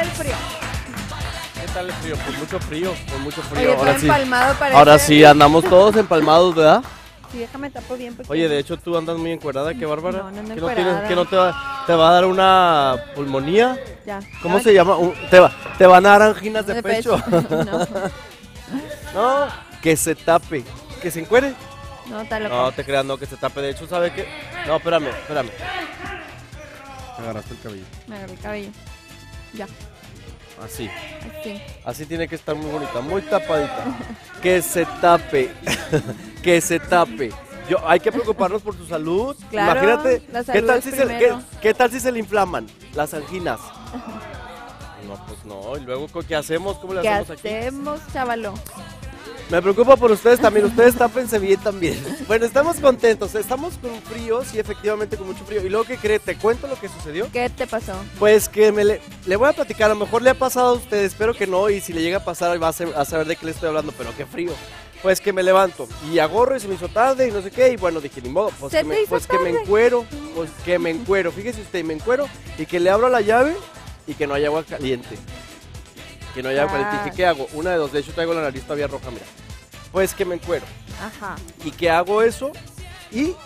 el frío? ¿Qué tal el frío? Pues mucho frío, pues mucho frío. Oye, todo empalmado parece. Ahora sí, andamos todos empalmados, ¿verdad? Sí, déjame tapo bien. Porque... Oye, de hecho tú andas muy encuerada, qué bárbara. No, no ando ¿Que no encuerada. que no te va a dar una pulmonía? Ya. ¿Cómo se llama? Te van a dar anginas de pecho. No. No, que se tape, que se encuere. No, está loco. No, te creas, no, que se tape. De hecho, ¿sabe qué? No, espérame. Me agarraste el cabello. Me agarré el cabello. Ya. Así. Así. Así tiene que estar muy bonita, muy tapadita. Que se tape. Que se tape. Hay que preocuparnos por tu salud. Claro, Imagínate, la salud ¿qué tal, es si primero. ¿qué tal si se le inflaman las anginas? No, pues no. ¿Y luego qué hacemos? ¿Cómo le ¿Qué hacemos aquí? hacemos, chavalo? Me preocupa por ustedes también, ustedes tápense bien también. Bueno, estamos contentos, estamos con frío, sí, efectivamente con mucho frío. ¿Y luego qué crees? ¿Te cuento lo que sucedió? ¿Qué te pasó? Pues que le voy a platicar, a lo mejor le ha pasado a usted, espero que no, y si le llega a pasar va a saber de qué le estoy hablando, pero qué frío. Pues que me levanto y agorro y se me hizo tarde y no sé qué, y bueno, dije, ni modo, pues que me encuero, fíjese usted, me encuero y que le abro la llave y que no hay agua caliente. Que no hay agua caliente. Dije, ¿qué hago? Una de dos, de hecho traigo la nariz todavía roja, mira. Pues que me encuero. Ajá. Y que hago eso y...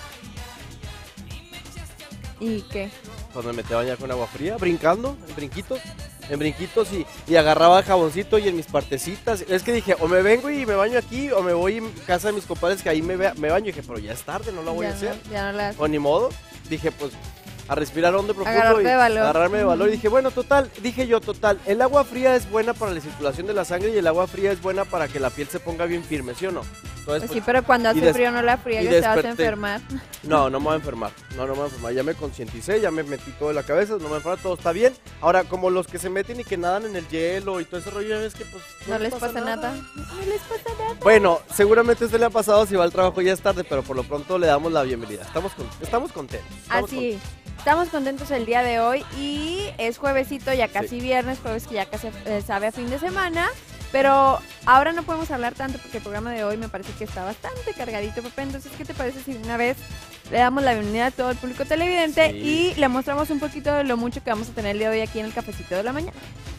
¿Y qué? Pues me metí a bañar con agua fría, brincando, en brinquitos y agarraba el jaboncito y en mis partecitas. Es que dije, o me vengo y me baño aquí o me voy a casa de mis compadres que ahí me baño. Y dije, pero ya es tarde, no la voy a hacer. Ya no la haces. O ni modo. Dije, pues a respirar hondo profundo agarrarme de valor. Y dije, bueno, total, el agua fría es buena para la circulación de la sangre y el agua fría es buena para que la piel se ponga bien firme, ¿sí o no? Entonces, Pues sí, pero cuando hace frío no la friegues, te vas a enfermar. No me voy a enfermar, ya me concienticé, ya me metí todo en la cabeza, no me voy a enfermar, todo está bien. Ahora, como los que se meten y que nadan en el hielo y todo ese rollo, es que pues no les pasa nada. No les pasa nada. Bueno, seguramente a usted le ha pasado si va al trabajo ya es tarde, pero por lo pronto le damos la bienvenida. Estamos contentos. Así. Estamos contentos el día de hoy y es juevesito, ya casi viernes, jueves que ya casi sabe a fin de semana, pero ahora no podemos hablar tanto porque el programa de hoy me parece que está bastante cargadito, Pepe. Entonces, ¿qué te parece si una vez le damos la bienvenida a todo el público televidente y le mostramos un poquito de lo mucho que vamos a tener el día de hoy aquí en el Cafecito de la Mañana?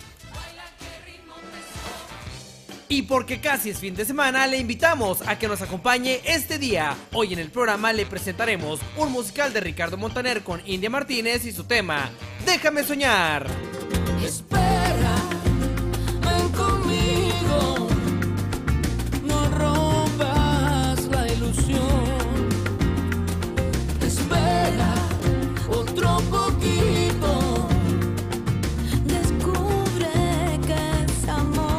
Y porque casi es fin de semana, le invitamos a que nos acompañe este día. Hoy en el programa le presentaremos un musical de Ricardo Montaner con India Martínez y su tema Déjame soñar. Espera, ven conmigo, no rompas la ilusión. Espera otro poquito, descubre que es amor.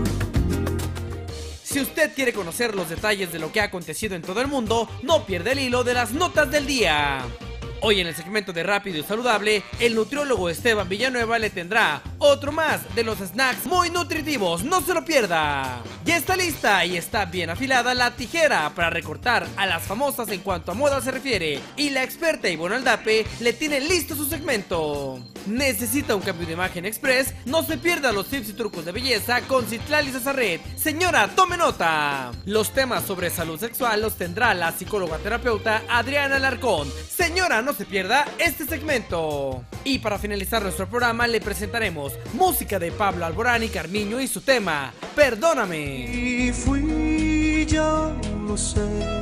Si usted quiere conocer los detalles de lo que ha acontecido en todo el mundo, no pierda el hilo de las notas del día. Hoy en el segmento de Rápido y Saludable, el nutriólogo Esteban Villanueva le tendrá otro más de los snacks muy nutritivos, no se lo pierda. Ya está lista y está bien afilada la tijera para recortar a las famosas en cuanto a moda se refiere, y la experta Ivonne Aldape le tiene listo su segmento. ¿Necesita un cambio de imagen express? No se pierda los tips y trucos de belleza con Citlali Cesaret. Señora, tome nota. Los temas sobre salud sexual los tendrá la psicóloga terapeuta Adriana Alarcón. Señora, no se pierda este segmento. Y para finalizar nuestro programa le presentaremos música de Pablo Alborán y Carmiño y su tema Perdóname. Y fui yo, lo sé,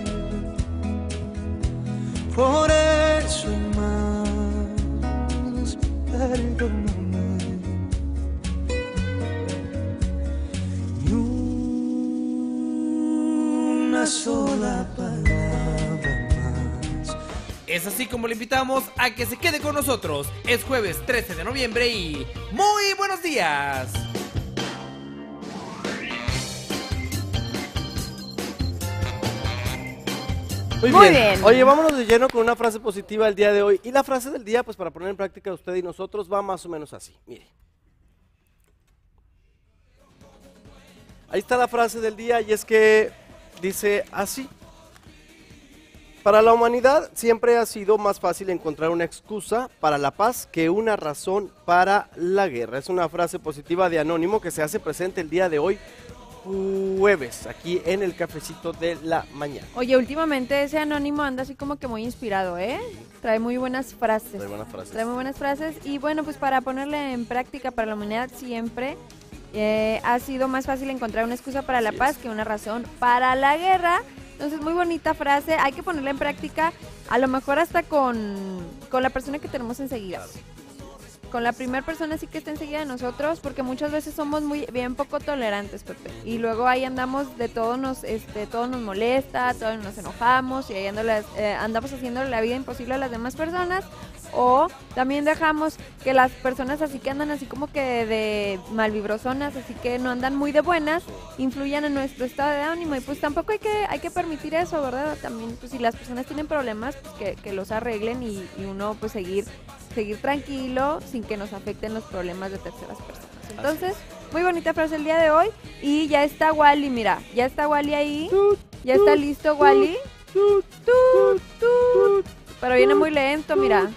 por eso y más, perdóname. Ni una sola palabra más. Es así como le invitamos a que se quede con nosotros. Es jueves 13 de noviembre y ¡muy buenos días! Muy bien. Oye, vámonos de lleno con una frase positiva el día de hoy. Y la frase del día, pues para poner en práctica usted y nosotros, va más o menos así. Mire. Ahí está la frase del día y es que dice así. Para la humanidad siempre ha sido más fácil encontrar una excusa para la paz que una razón para la guerra. Es una frase positiva de Anónimo que se hace presente el día de hoy jueves, aquí en el cafecito de la mañana. Oye, últimamente ese anónimo anda así como que muy inspirado, ¿eh? Trae muy buenas frases. Muy buenas frases. Trae muy buenas frases. Y bueno, pues para ponerle en práctica para la humanidad siempre ha sido más fácil encontrar una excusa para la Así paz es. que una razón para la guerra. Entonces, muy bonita frase. Hay que ponerla en práctica, a lo mejor hasta con la persona que tenemos enseguida. Con la primera persona sí que está enseguida de nosotros, porque muchas veces somos muy bien poco tolerantes, Pepe. Y luego ahí andamos de todo todo nos molesta, todo nos enojamos y ahí andamos haciéndole la vida imposible a las demás personas. O también dejamos que las personas así que andan así como que de malvibrosonas, así que no andan muy de buenas, influyan en nuestro estado de ánimo. Y pues tampoco hay que permitir eso, ¿verdad? También pues si las personas tienen problemas, pues que los arreglen y uno pues seguir tranquilo sin que nos afecten los problemas de terceras personas. Entonces, muy bonita frase el día de hoy. Y ya está Wally, mira, ya está Wally ahí. Ya está listo Wally. Pero viene muy lento, mira.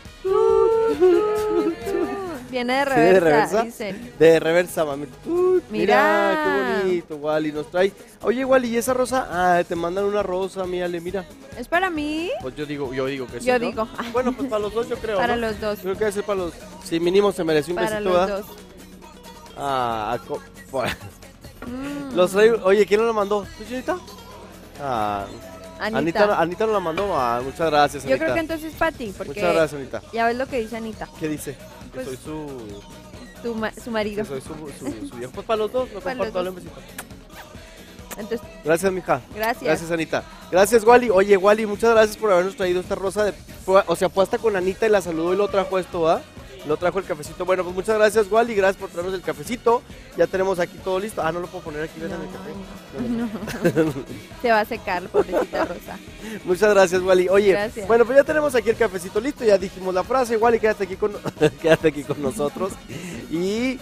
Viene de ¿Sí, reversa, de reversa? dicen. De reversa, mami. Mira, Mira. qué bonito, Wally, nos trae. Oye, Wally, ¿y esa rosa? Ah, te mandan una rosa, mírale, mira. ¿Es para mí? Pues yo digo que sí, Yo ¿no? digo. Bueno, pues para los dos yo creo, Para ¿no? los dos. Creo que debe ser para los... Sí, mínimo se merece un Para besito, los ¿verdad? dos. Ah, Mm. los traigo... Oye, ¿quién nos lo mandó? ¿Tu señorita? Ah, Anita. Anita nos la mandó. Ah, muchas gracias, Yo Anita. creo que entonces es para ti, porque Muchas gracias, Anita. ya ves lo que dice Anita, ¿Qué dice? Pues, que soy su marido. que soy su viejo. Pues para los dos, lo Para los comparto, dale dos. un besito. Entonces, Gracias, mija. gracias. Gracias, Anita. Gracias, Wally. Oye, Wally, muchas gracias por habernos traído esta rosa. Fue hasta con Anita y la saludó y lo trajo esto, ¿va? Lo trajo el cafecito. Bueno, pues muchas gracias, Wally. Gracias por traernos el cafecito. Ya tenemos aquí todo listo. Ah, no lo puedo poner aquí, ¿verdad? En el café. No. Se va a secar, pobrecita Rosa. Muchas gracias, Wally. Oye, Gracias. bueno, pues ya tenemos aquí el cafecito listo. Ya dijimos la frase. Wally, quédate aquí quédate aquí con nosotros. Y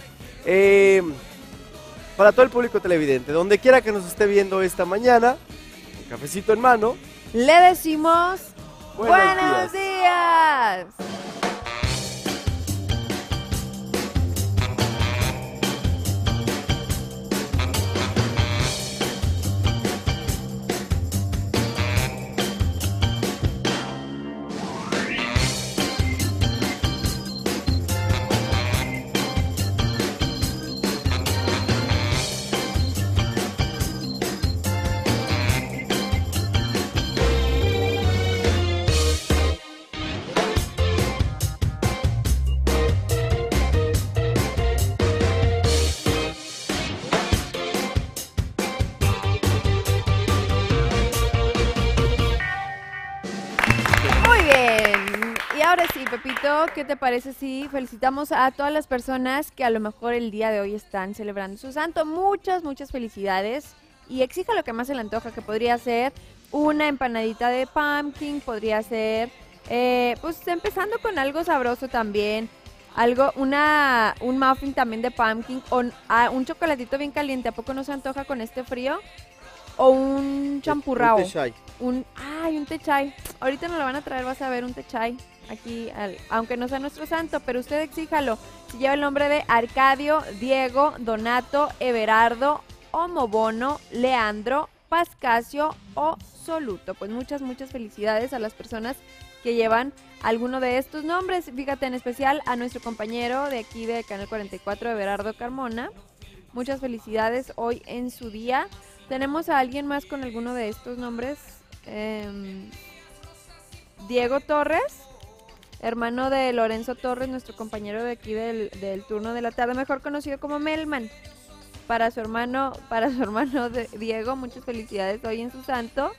para todo el público televidente, donde quiera que nos esté viendo esta mañana, un cafecito en mano. Le decimos buenos días. Muy bien. Y ahora sí, Pepito, ¿qué te parece si felicitamos a todas las personas que a lo mejor el día de hoy están celebrando su santo? Muchas, muchas felicidades. Y exija lo que más se le antoja, que podría ser una empanadita de pumpkin, podría ser, pues empezando con algo sabroso también. Un muffin también de pumpkin o un chocolatito bien caliente. ¿A poco no se antoja con este frío? O un champurrao. Un té chai. Ahorita nos lo van a traer, vas a ver un té chai aquí, aunque no sea nuestro santo, pero usted exíjalo. Si lleva el nombre de Arcadio, Diego, Donato, Everardo, Omobono, Leandro, Pascasio o Soluto. Pues muchas, muchas felicidades a las personas que llevan alguno de estos nombres. Fíjate, en especial a nuestro compañero de aquí de Canal 44, Everardo Carmona. Muchas felicidades hoy en su día. ¿Tenemos a alguien más con alguno de estos nombres? Diego Torres, hermano de Lorenzo Torres, nuestro compañero de aquí del turno de la tarde, mejor conocido como Melman. Para su hermano Diego, muchas felicidades hoy en su santo.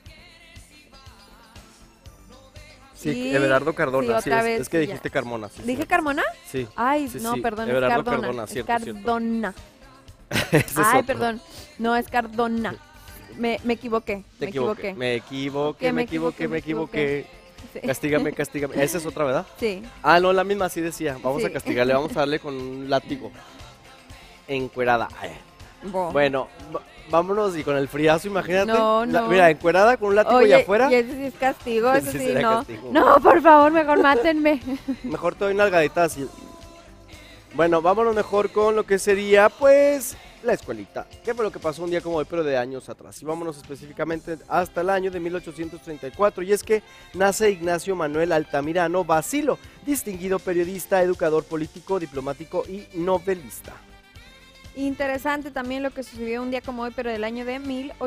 Sí, Y- Everardo Cardona, sí, sí, otra es, vez, es que ya. dijiste Carmona. Sí, ¿Dije sí. Carmona? Sí. Ay, Sí, no, sí, perdón, Everardo es Cardona. Cardona, Es cierto, cierto. Cardona. Ese es Ay, otro. perdón. No, es Cardona. Me equivoqué. Me equivoqué. Me equivoqué. Sí. Castígame. Esa es otra, ¿verdad? Sí. Ah, no, la misma, así decía. Vamos Sí. a castigarle, vamos a darle con un látigo. Encuerada. Ay. Bueno, vámonos y con el friazo, imagínate. No, no. Mira, encuerada con un látigo Oye, allá afuera. y ese sí es castigo, eso Ese sí, sería no. castigo. No, por favor, mejor mátenme. Mejor te doy nalgaditas así. Bueno, vámonos mejor con lo que sería, pues, la escuelita. ¿Qué fue lo que pasó un día como hoy, pero de años atrás? Y vámonos específicamente hasta el año de 1834, y es que nace Ignacio Manuel Altamirano Bacilo, distinguido periodista, educador político, diplomático y novelista. Interesante también lo que sucedió un día como hoy, pero del año de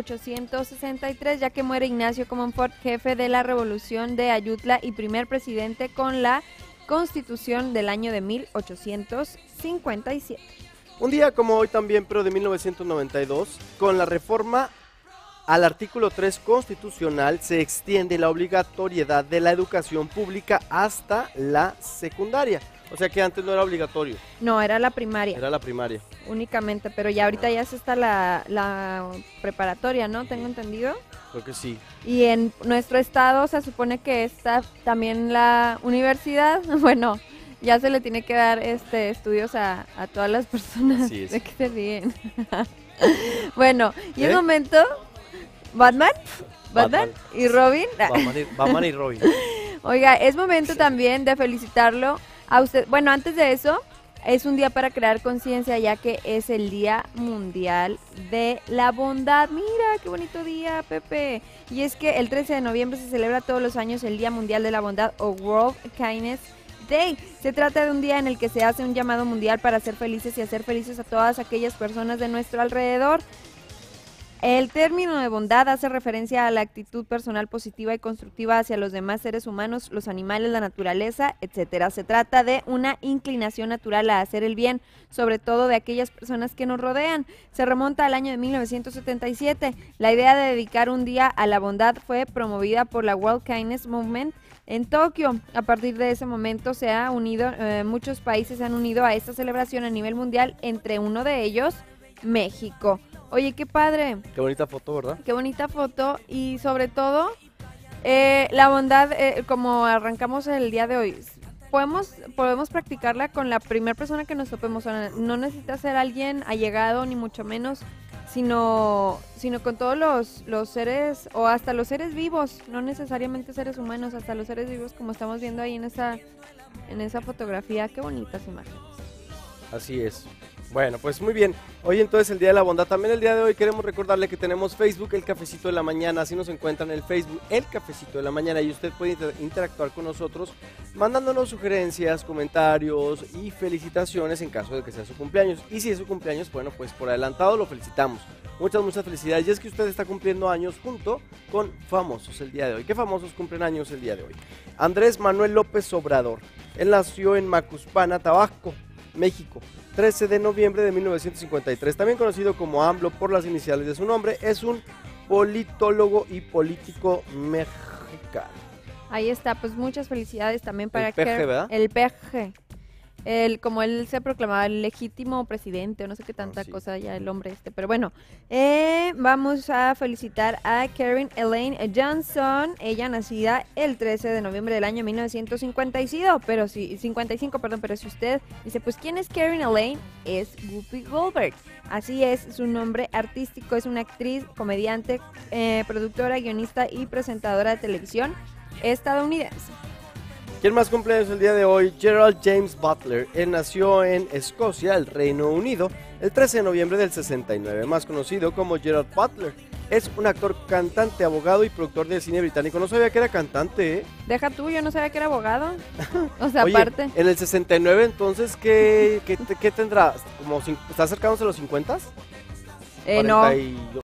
1863, ya que muere Ignacio Comonfort, jefe de la Revolución de Ayutla y primer presidente con la Constitución del año de 1857. Un día como hoy también, pero de 1992, con la reforma al artículo 3 constitucional, se extiende la obligatoriedad de la educación pública hasta la secundaria. O sea que antes no era obligatorio. No, era la primaria. Era la primaria. Únicamente, pero ya ahorita ya se está la preparatoria, ¿no? Tengo entendido. Creo que sí. Y en nuestro estado se supone que está también la universidad. Bueno, ya se le tiene que dar estudios a todas las personas. Así es. De que se ríen. Bueno, y es ¿Eh? momento... ¿Batman? ¿Y Robin? Batman y Robin. Oiga, es momento también de felicitarlo a usted. Bueno, antes de eso, es un día para crear conciencia, ya que es el Día Mundial de la Bondad. Mira, qué bonito día, Pepe. Y es que el 13 de noviembre se celebra todos los años el Día Mundial de la Bondad, o World Kindness Day. Se trata de un día en el que se hace un llamado mundial para ser felices y hacer felices a todas aquellas personas de nuestro alrededor. El término de bondad hace referencia a la actitud personal positiva y constructiva hacia los demás seres humanos, los animales, la naturaleza, etcétera. Se trata de una inclinación natural a hacer el bien, sobre todo de aquellas personas que nos rodean. Se remonta al año de 1977. La idea de dedicar un día a la bondad fue promovida por la World Kindness Movement en Tokio. A partir de ese momento se ha unido, muchos países se han unido a esta celebración a nivel mundial, entre uno de ellos, México. Oye, qué padre. Qué bonita foto, ¿verdad? Qué bonita foto y sobre todo la bondad, como arrancamos el día de hoy, podemos practicarla con la primera persona que nos topemos. O sea, no necesita ser alguien allegado ni mucho menos, sino con todos los seres, o hasta los seres vivos, no necesariamente seres humanos, hasta los seres vivos, como estamos viendo ahí en esa fotografía. Qué bonitas imágenes. Así es. Bueno, pues muy bien. Hoy entonces el Día de la Bondad. También el día de hoy queremos recordarle que tenemos Facebook, El Cafecito de la Mañana. Así nos encuentran en el Facebook, El Cafecito de la Mañana. Y usted puede interactuar con nosotros mandándonos sugerencias, comentarios y felicitaciones en caso de que sea su cumpleaños. Y si es su cumpleaños, bueno, pues por adelantado lo felicitamos. Muchas felicidades. Y es que usted está cumpliendo años junto con famosos el día de hoy. ¿Qué famosos cumplen años el día de hoy? Andrés Manuel López Obrador. Él nació en Macuspana, Tabasco, México, 13 de noviembre de 1953, también conocido como AMLO por las iniciales de su nombre. Es un politólogo y político mexicano. Ahí está, pues muchas felicidades también para El PG, ¿verdad? El PG. Como él se proclamaba el legítimo presidente, o no sé qué tanta sí. cosa ya el hombre pero bueno, vamos a felicitar a Karen Elaine Johnson, ella nacida el 13 de noviembre del año 1955, pero si usted dice, pues ¿quién es Karen Elaine? Es Whoopi Goldberg, así es su nombre artístico, es una actriz, comediante, productora, guionista y presentadora de televisión estadounidense. ¿Quién más cumpleaños el día de hoy? Gerald James Butler. Él nació en Escocia, el Reino Unido, el 13 de noviembre del 69, más conocido como Gerald Butler. Es un actor, cantante, abogado y productor de cine británico. No sabía que era cantante, ¿eh? Deja tú, yo no sabía que era abogado. O sea, Oye, aparte. en el 69, entonces, ¿qué tendrá? ¿Está acercándose a los 50? No.